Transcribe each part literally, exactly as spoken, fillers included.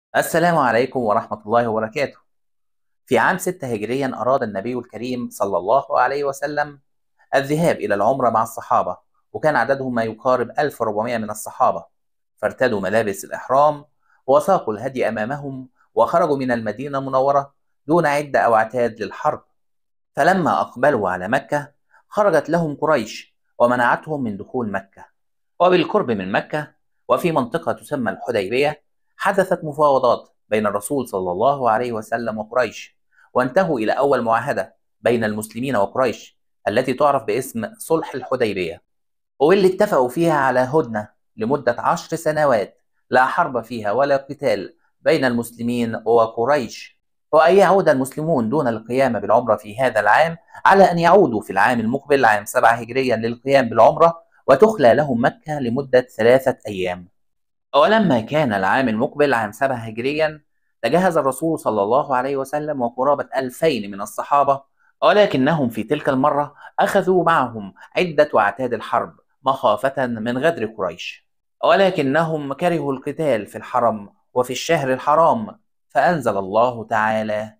السلام عليكم ورحمة الله وبركاته. في عام ستة هجريا أراد النبي الكريم صلى الله عليه وسلم الذهاب إلى العمرة مع الصحابة، وكان عددهم ما يقارب ألف وأربعمائة من الصحابة. فارتدوا ملابس الإحرام وساقوا الهدي أمامهم وخرجوا من المدينة المنورة دون عدة أو عتاد للحرب. فلما أقبلوا على مكة خرجت لهم قريش ومنعتهم من دخول مكة. وبالقرب من مكة وفي منطقة تسمى الحديبية حدثت مفاوضات بين الرسول صلى الله عليه وسلم وقريش، وانتهوا إلى أول معاهدة بين المسلمين وقريش التي تعرف باسم صلح الحديبية، واللي اتفقوا فيها على هدنة لمدة عشر سنوات لا حرب فيها ولا قتال بين المسلمين وقريش، وأن يعود المسلمون دون القيام بالعمرة في هذا العام على أن يعودوا في العام المقبل عام سبعة هجريا للقيام بالعمرة، وتخلى لهم مكة لمدة ثلاثة أيام. ولما كان العام المقبل عام سبعة هجريا تجهز الرسول صلى الله عليه وسلم وقرابة ألفين من الصحابة، ولكنهم في تلك المرة أخذوا معهم عدة وعتاد الحرب مخافة من غدر قريش، ولكنهم كرهوا القتال في الحرم وفي الشهر الحرام، فأنزل الله تعالى: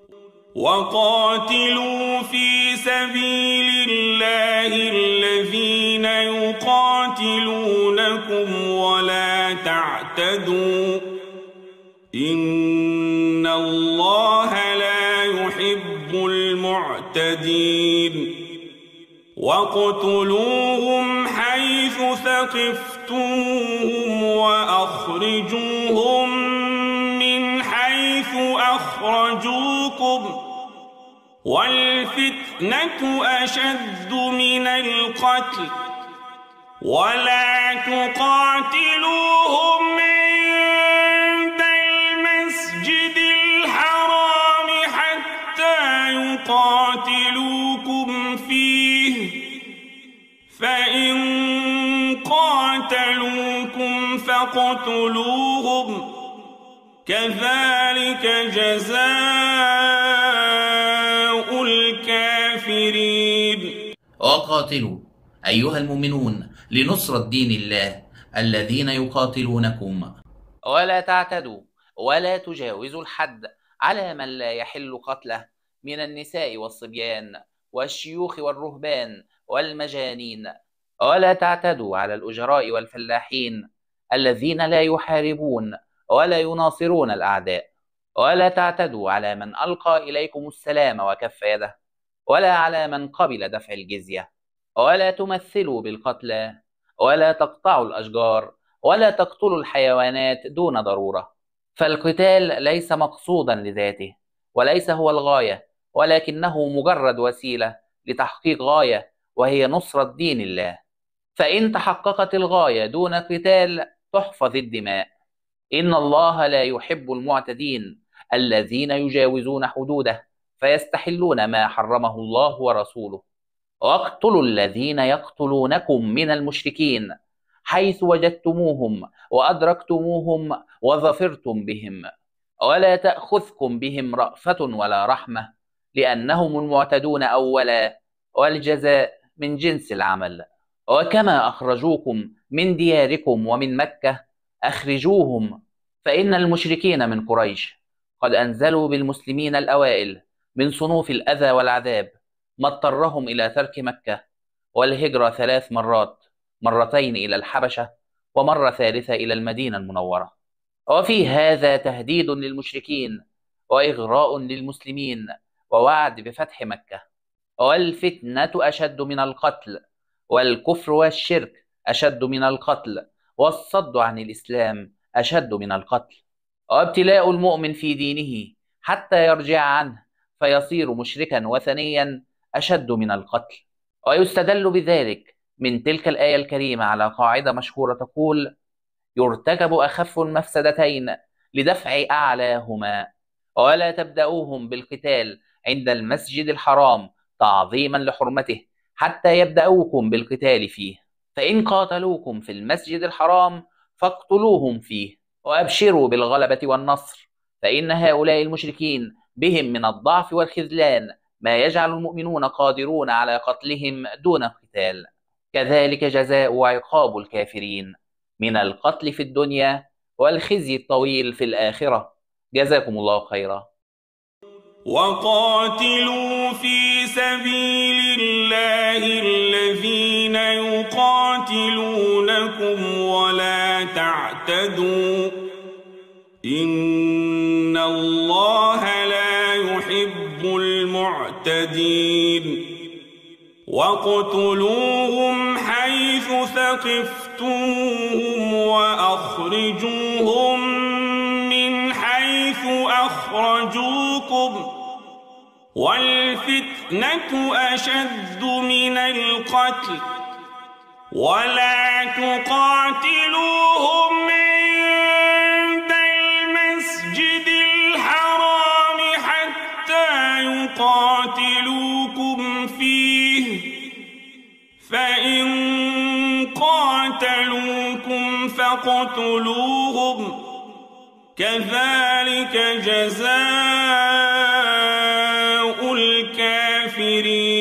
وقاتلوا في سبيل الله الذين يقاتلونكم ولا تعتدوا إن الله لا يحب المعتدين واقتلوهم حيث ثقفتموهم وأخرجوهم من حيث أخرجوكم والفتنة أشد من القتل ولا تقاتلوهم عند المسجد الحرام حتى يقاتلوكم فيه فإن قاتلوكم فاقتلوهم كذلك جزاء الكافرين. وقاتلوا أيها المؤمنون لنصرة دين الله الذين يقاتلونكم، ولا تعتدوا ولا تجاوزوا الحد على من لا يحل قتله من النساء والصبيان والشيوخ والرهبان والمجانين، ولا تعتدوا على الأجراء والفلاحين الذين لا يحاربون ولا يناصرون الأعداء، ولا تعتدوا على من ألقى إليكم السلام وكف يده، ولا على من قبل دفع الجزية، ولا تمثلوا بالقتلى، ولا تقطعوا الأشجار، ولا تقتلوا الحيوانات دون ضرورة. فالقتال ليس مقصودا لذاته وليس هو الغاية، ولكنه مجرد وسيلة لتحقيق غاية وهي نصرة دين الله. فإن تحققت الغاية دون قتال تحفظ الدماء. إن الله لا يحب المعتدين الذين يجاوزون حدوده فيستحلون ما حرمه الله ورسوله. واقتلوا الذين يقتلونكم من المشركين حيث وجدتموهم وأدركتموهم وظفرتم بهم، ولا تأخذكم بهم رأفة ولا رحمة لأنهم المعتدون أولا، والجزاء من جنس العمل. وكما أخرجوكم من دياركم ومن مكة أخرجوهم، فإن المشركين من قريش قد أنزلوا بالمسلمين الأوائل من صنوف الأذى والعذاب ما اضطرهم إلى ترك مكة والهجرة ثلاث مرات، مرتين إلى الحبشة ومرة ثالثة إلى المدينة المنورة. وفي هذا تهديد للمشركين وإغراء للمسلمين ووعد بفتح مكة. والفتنة أشد من القتل، والكفر والشرك أشد من القتل، والصد عن الإسلام أشد من القتل. وابتلاء المؤمن في دينه حتى يرجع عنه فيصير مشركا وثنيا أشد من القتل. ويستدل بذلك من تلك الآية الكريمة على قاعدة مشهورة تقول: يرتكب أخف المفسدتين لدفع أعلاهما، ولا تبدأوهم بالقتال عند المسجد الحرام تعظيما لحرمته حتى يبدأوكم بالقتال فيه، فإن قاتلوكم في المسجد الحرام فاقتلوهم فيه، وأبشروا بالغلبة والنصر، فإن هؤلاء المشركين بهم من الضعف والخذلان ما يجعل المؤمنون قادرون على قتلهم دون قتال. كذلك جزاء وعقاب الكافرين من القتل في الدنيا والخزي الطويل في الآخرة. جزاكم الله خيرا. وقاتلوا في سبيل الله الذين يقاتلونكم ولا تعتدوا إن الله لا يحب المعتدين واقتلوهم حيث ثقفتموهم وأخرجوهم من حيث أخرجوكم والفتنة أشد من القتل ولا تقاتلوهم عند المسجد الحرام حتى يقاتلوكم فيه فإن قاتلوكم فاقتلوهم كذلك جزاء الكافرين.